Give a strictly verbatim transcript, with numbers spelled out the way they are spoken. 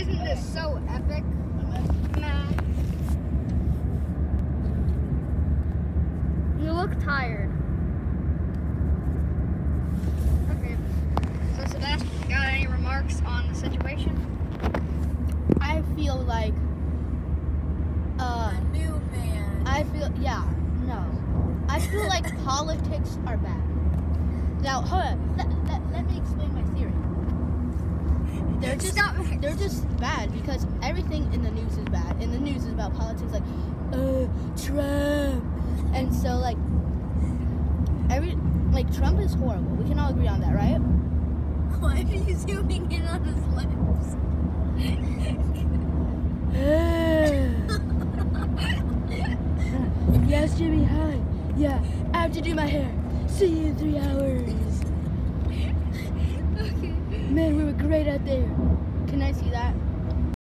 Isn't this so epic? Matt? You look tired. Okay. So Sebastian, got any remarks on the situation? I feel like uh A new man. I feel yeah, no. I feel like politics are bad. Now, hold on. Let, let, let me explain my theory. They're just Stop. they're just bad because everything in the news is bad. And the news is about politics, like, uh, Trump. And so like every like Trump is horrible. We can all agree on that, right? Why are you zooming in on his lips? Yes, Jimmy, hi. Yeah, I have to do my hair. See you in three hours. Okay. Man, we were great out there. Can I see that?